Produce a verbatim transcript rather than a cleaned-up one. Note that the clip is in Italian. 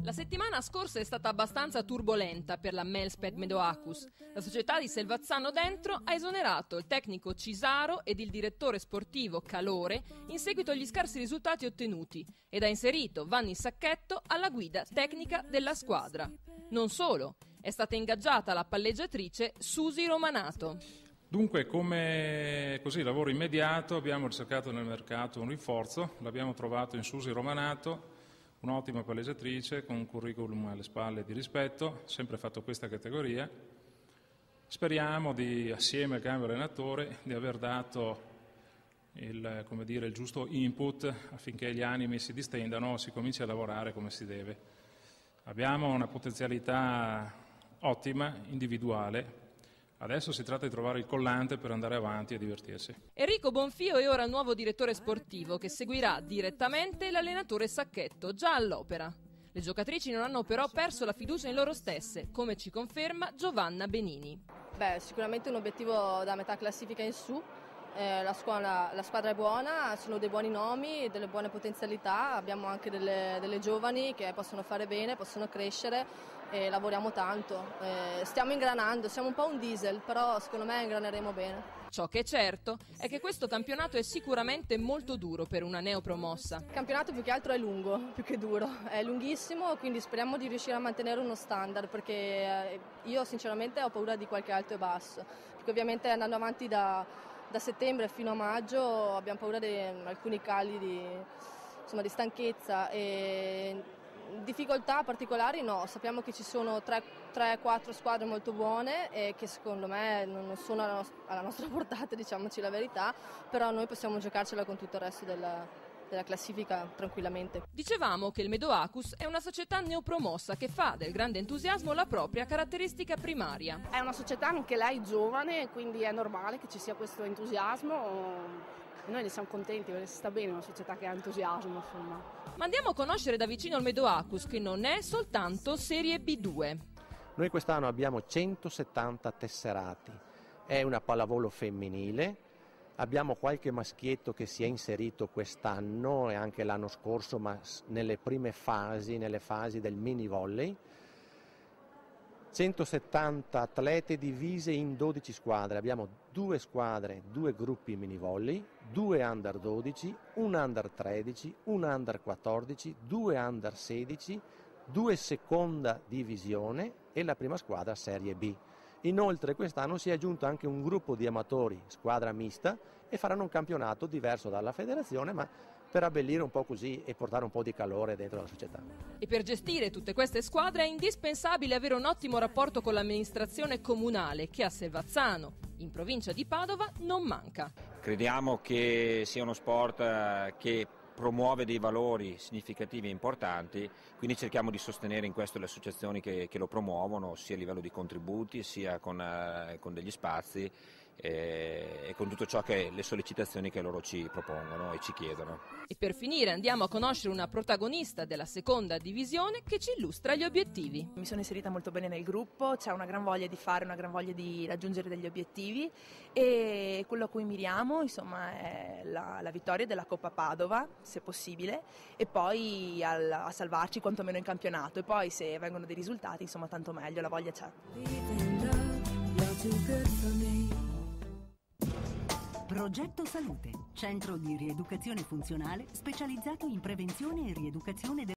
La settimana scorsa è stata abbastanza turbolenta per la Melspet Medoacus. La società di Selvazzano Dentro ha esonerato il tecnico Cisaro ed il direttore sportivo Calore in seguito agli scarsi risultati ottenuti ed ha inserito Vanni Sacchetto alla guida tecnica della squadra. Non solo, è stata ingaggiata la palleggiatrice Susi Romanato. Dunque, come così, lavoro immediato, abbiamo ricercato nel mercato un rinforzo, l'abbiamo trovato in Susi Romanato, un'ottima palleggiatrice con un curriculum alle spalle di rispetto, sempre fatto questa categoria. Speriamo di, assieme al cambio allenatore, di aver dato il, come dire, il giusto input affinché gli animi si distendano e si cominci a lavorare come si deve. Abbiamo una potenzialità ottima, individuale. Adesso si tratta di trovare il collante per andare avanti e divertirsi. Enrico Bonfio è ora il nuovo direttore sportivo che seguirà direttamente l'allenatore Sacchetto, già all'opera. Le giocatrici non hanno però perso la fiducia in loro stesse, come ci conferma Giovanna Benini. Beh, sicuramente un obiettivo da metà classifica in su. Eh, la, squadra, la squadra è buona, sono dei buoni nomi, delle buone potenzialità, abbiamo anche delle, delle giovani che possono fare bene, possono crescere e lavoriamo tanto. Eh, stiamo ingranando, siamo un po' un diesel, però secondo me ingraneremo bene. Ciò che è certo è che questo campionato è sicuramente molto duro per una neopromossa. Il campionato più che altro è lungo, più che duro, è lunghissimo, quindi speriamo di riuscire a mantenere uno standard, perché io sinceramente ho paura di qualche alto e basso, perché ovviamente andando avanti da... Da settembre fino a maggio abbiamo paura di alcuni cali di, insomma, di stanchezza e difficoltà particolari no, sappiamo che ci sono tre quattro squadre molto buone e che secondo me non sono alla, nos- alla nostra portata, diciamoci la verità, però noi possiamo giocarcela con tutto il resto della, della classifica tranquillamente. Dicevamo che il Medoacus è una società neopromossa che fa del grande entusiasmo la propria caratteristica primaria. È una società anche lei giovane, quindi è normale che ci sia questo entusiasmo. Noi ne siamo contenti perché si sta bene una società che ha entusiasmo, insomma. Ma andiamo a conoscere da vicino il Medoacus, che non è soltanto Serie B due. Noi quest'anno abbiamo centosettanta tesserati, è una pallavolo femminile. Abbiamo qualche maschietto che si è inserito quest'anno e anche l'anno scorso, ma nelle prime fasi, nelle fasi del mini volley. centosettanta atlete divise in dodici squadre. Abbiamo due squadre, due gruppi mini volley, due under dodici, un under tredici, un under quattordici, due under sedici, due seconda divisione e la prima squadra Serie B. Inoltre quest'anno si è aggiunto anche un gruppo di amatori, squadra mista, e faranno un campionato diverso dalla federazione, ma per abbellire un po' così e portare un po' di calore dentro la società. E per gestire tutte queste squadre è indispensabile avere un ottimo rapporto con l'amministrazione comunale, che a Selvazzano, in provincia di Padova, non manca. Crediamo che sia uno sport che promuove dei valori significativi e importanti, quindi cerchiamo di sostenere in questo le associazioni che, che lo promuovono, sia a livello di contributi, sia con, eh, con degli spazi eh, e con tutto ciò che le sollecitazioni che loro ci propongono e ci chiedono. E per finire andiamo a conoscere una protagonista della seconda divisione che ci illustra gli obiettivi. Mi sono inserita molto bene nel gruppo, c'è una gran voglia di fare, una gran voglia di raggiungere degli obiettivi e quello a cui miriamo, insomma, è la, la vittoria della Coppa Padova, se possibile, e poi al, a salvarci quantomeno in campionato, e poi se vengono dei risultati, insomma, tanto meglio, la voglia c'è. Progetto Salute, centro di rieducazione funzionale specializzato in prevenzione e rieducazione del